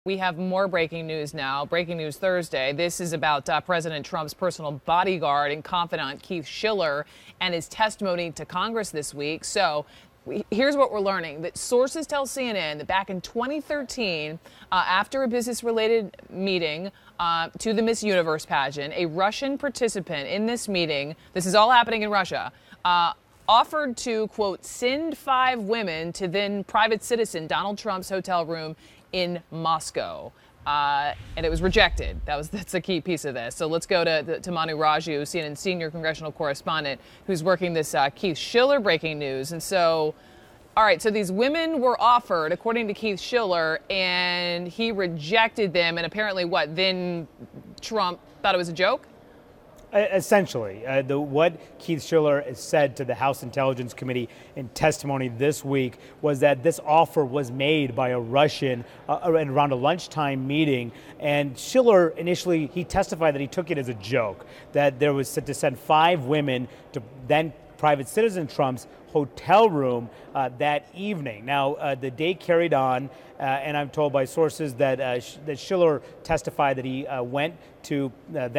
We have more breaking news now. Breaking news Thursday. This is about President Trump's personal bodyguard and confidant, Keith Schiller, and his testimony to Congress this week. So here's what we're learning. That sources tell CNN that back in 2013, after a business-related meeting to the Miss Universe pageant, a Russian participant in this meeting, this is all happening in Russia, offered to, quote, send 5 women to then private citizen Donald Trump's hotel room in Moscow. And it was rejected. That's a key piece of this. So let's go to Manu Raju, CNN senior congressional correspondent, who's working this Keith Schiller breaking news. And so, all right, so these women were offered, according to Keith Schiller, and he rejected them. And apparently, then Trump thought it was a joke? Essentially, what Keith Schiller said to the House Intelligence Committee in testimony this week was that this offer was made by a Russian around a lunchtime meeting. And Schiller initially, he testified that he took it as a joke, that there was to send 5 women to then private citizen Trump's hotel room that evening. Now, the day carried on, and I'm told by sources that that Schiller testified that he went to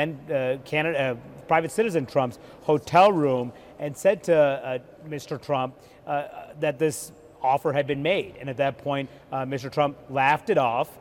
private citizen Trump's hotel room and said to Mr. Trump that this offer had been made. And at that point, Mr. Trump laughed it off.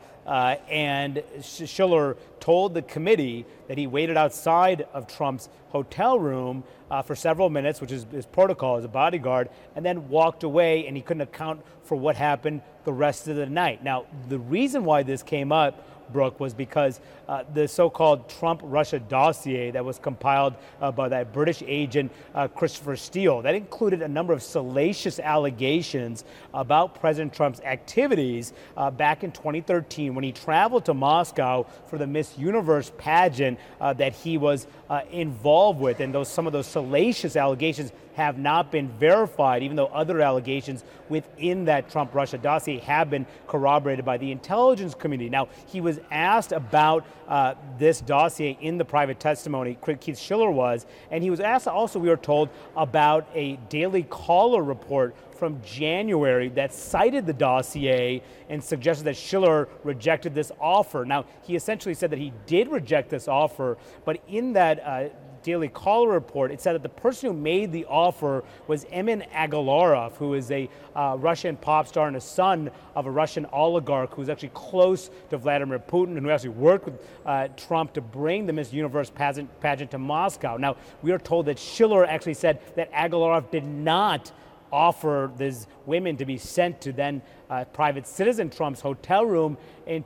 And Schiller told the committee that he waited outside of Trump's hotel room for several minutes, which is his protocol as a bodyguard, and then walked away, and he couldn't account for what happened the rest of the night. Now, the reason why this came up, Brooke, was because the so-called Trump-Russia dossier that was compiled by that British agent Christopher Steele, that included a number of salacious allegations about President Trump's activities back in 2013 when he traveled to Moscow for the Miss Universe pageant that he was involved with. And some of those salacious allegations have not been verified, even though other allegations within that Trump-Russia dossier have been corroborated by the intelligence community. Now, he was asked about this dossier in the private testimony, Keith Schiller was, and he was asked also, we were told, about a Daily Caller report from January that cited the dossier and suggested that Schiller rejected this offer. Now, he essentially said that he did reject this offer, but in that Daily Caller report, it said that the person who made the offer was Emin Agalarov, who is a Russian pop star and a son of a Russian oligarch who's actually close to Vladimir Putin and who actually worked with Trump to bring the Miss Universe pageant to Moscow. Now, we are told that Schiller actually said that Agalarov did not offer these women to be sent to then private citizen Trump's hotel room in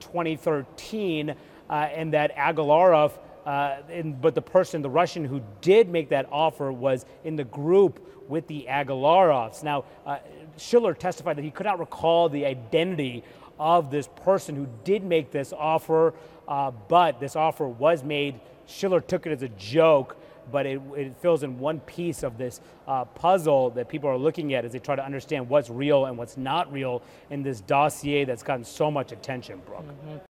2013, and that Agalarov but the Russian who did make that offer was in the group with the Agalarovs. Now, Schiller testified that he could not recall the identity of this person who did make this offer, but this offer was made. Schiller took it as a joke, but it fills in one piece of this puzzle that people are looking at as they try to understand what's real and what's not real in this dossier that's gotten so much attention, Brooke.